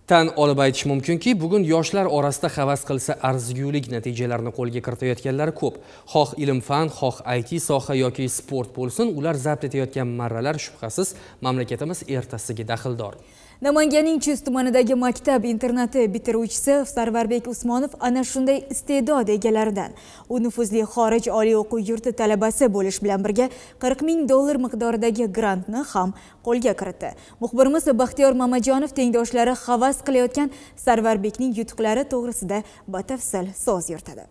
Tan olib aytish mumkinki, bugun yoshlar orasida havas qilsa arzigulik natijalarni qo'lga kiritayotganlar ko'p. Xoh ilm-fan, xoh IT soha yoki sport bo'lsin, ular zabt etayotgan marralar shubhasiz mamlakatimiz ertasiga daxldor. Namanganning Chust tumanidagi maktab internati bitiruvchisi Sarvarbek Usmonov ana shunday iste'dod egalaridan. U nufuzli xorij oliy o'quv yurti talabasi bo'lish bilan birga $40,000 miqdoridagi grantni ham qo'lga kiritdi. Muxbirimiz Baxtiyor Mamajonov tengdoshlari havas qilayotgan Sarvarbekning yutuqlari to'g'risida batafsil so'z yuritadi.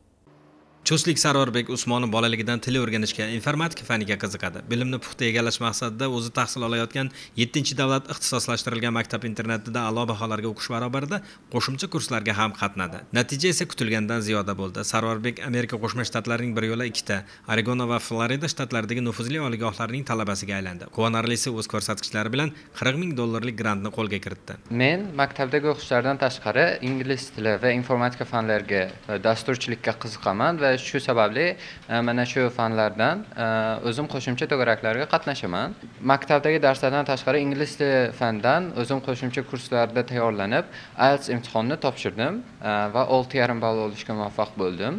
Chustlik Sarvarbek Usmonov bolaligidan til o'rganishga, informatika faniga qiziqadi. Bilimni puxta egallash maqsadida o'zi tahsil olayotgan 7-davlat ixtisoslashtirilgan maktab internatida a'lo baholarga o'qish barobarida qo'shimcha kurslarga ham qatnadi. Natija esa kutilgandan ziyoda bo'ldi. Sarvarbek Amerika Qo'shma Shtatlarining bir yo'la ikkita, Oregon va Florida shtatlaridagi nufuzli oliygohlarning talabasiga aylandi. Quvonarlisi o'z ko'rsatkichlari bilan $40,000 grantni qo'lga kiritdi. Men maktabdagi o'qishlardan tashqari ingliz tili va informatika fanlariga dasturchilikka qiziqaman va shu sababli mana shu fanlardan o'zim qo'shimcha to'garaklarga qatnashaman. Maktabdagi darslardan tashqari ingliz tili fandan o'zim qo'shimcha kurslarda tayyorlanib, IELTS imtihonini topshirdim va 6,5 ball olishga muvaffaq bo'ldim.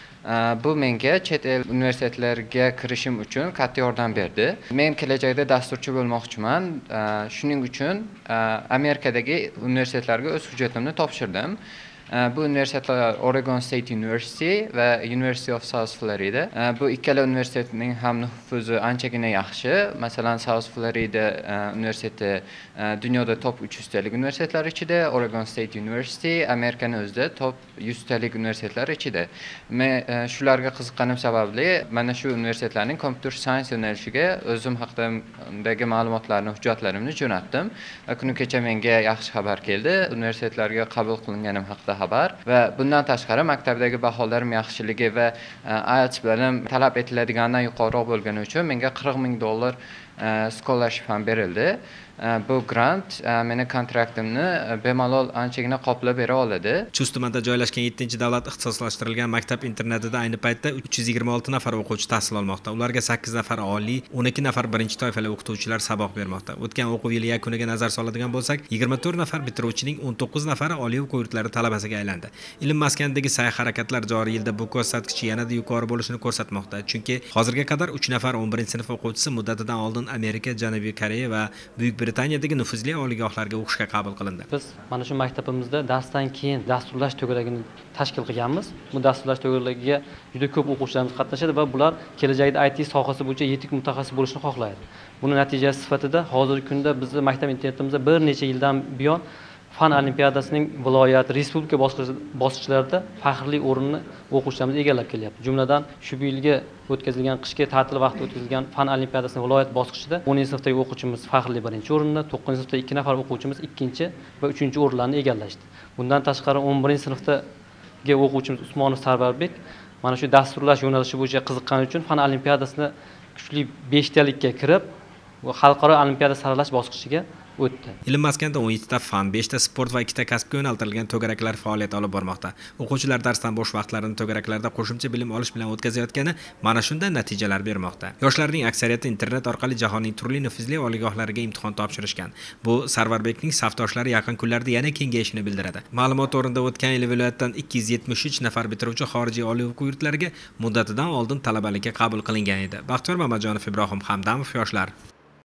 Bu menga chet el universitetlariga kirishim uchun katta yordam berdi. Men kelajakda dasturchi bo'lmoqchiman. Shuning uchun Amerikadagi universitetlarga o'z hujjatimni topshirdim. Bu universitetlar Oregon State University va University of South Florida. Bu ikkala universitetning ham nufuzi anchagina yaxshi. Masalan, South Florida universiteti dunyoda top 300 talik universitetlar ichida, Oregon State University Amerikaning o'zida top 100 talik universitetlar ichida. Men shularga qiziqqanim sababli mana shu universitetlarning computer science yo'nalishiga o'zim haqidagi ma'lumotlarni, hujjatlarimni jo'natdim. Va kuni kecha menga yaxshi xabar keldi. Universitetlarga qabul qilinganim haqida xabar va bundan tashqari maktabdagi baholarim yaxshiligi va IELTS bilan talab etiladiganidan yuqoriroq bo'lgani uchun menga $40,000 scholarship ham berildi. Bu grant meni kontraktimni bemalol anchagina qoplab bera oladi. Chust tumanida joylashgan 7-davlat ixtisoslashtirilgan maktab internatida ayni paytda 326 nafar o'quvchi tahsil olmoqda. Ularga 8 nafar oliy, 12 nafar birinchi toifali o'qituvchilar saboq bermoqda. O'tgan o'quv yili yakuniga nazar soladigan bo'lsak, 24 nafar bitiruvchining 19 nafari oliy o'quv yurtlari talabasiga aylandi. Ilm maskanidagi sa'y-harakatlar joriy yilda bu ko'rsatkich yanada yuqori bo'lishini ko'rsatmoqda. Chunki hozirga qadar 3 nafar 11-sinf o'quvchisi muddatidan oldin Amerika, Janubiy Koreya va Buyuk Britaniyadagi nufuzli oliygohlarga o'qishga qabul qilindi. Biz mana shu maktabimizda darsdan keyin dasturlash to'garagini tashkil qilganmiz. Bu dasturlash to'garagiga juda ko'p o'quvchilarimiz qatnashadi va bular kelajakda IT sohasi bo'yicha yetuk mutaxassis bo'lishni xohlaydi. Buni natijasi sifatida hozirgi kunda bizning maktab internatimizda bir necha yildan buyon fan olimpiadasining viloyat, respublika bosqichlarida faxrli o'rinni o'quvchilarimiz egallab kelyapti. Jumladan shu yilgi o'tkazilgan qishki ta'til vaqtida o'tkazilgan fan olimpiadasining viloyat bosqichida 10-sinfdagi o'quvchimiz faxrli birinchi o'rinni, 9-sinfda 2 nafar o'quvchimiz ikkinchi va 3-chi o'rinlarni egallashdi. Bundan tashqari 11-sinfdagi o'quvchimiz Usmonov Sarvarbek mana shu dasturlash yo'nalishi bo'yicha qiziqqani uchun fan olimpiadasini kuchli 5talikka kirib, xalqaro olimpiada saralash bosqichiga o'tdi. Ilm maskanida 17 ta fan, 5 ta sport va 2 ta kasbga yo'naltirilgan to'garaklar faoliyat olib bormoqda. O'quvchilar darsdan bo'sh vaqtlarini to'garaklarda qo'shimcha bilim olish bilan o'tkazayotgani mana shunday natijalar bermoqda. Yoshlarning aksariyati internet orqali jahonning turli nufuzli oliygohlariga imtihon topshirishgan. Bu Sarvarbekning safdoshlari yaqin kunlarda yana kengayishini bildiradi. Ma'lumot o'rinda o'tgan yil viloyatdan 273 nafar bitiruvchi xorijiy oliy o'quv yurtlariga muddatidan oldin talabalikka qabul qilingan edi. Baxtiyor Mamajonov, Ibrohim Hamdamov, yoshlar.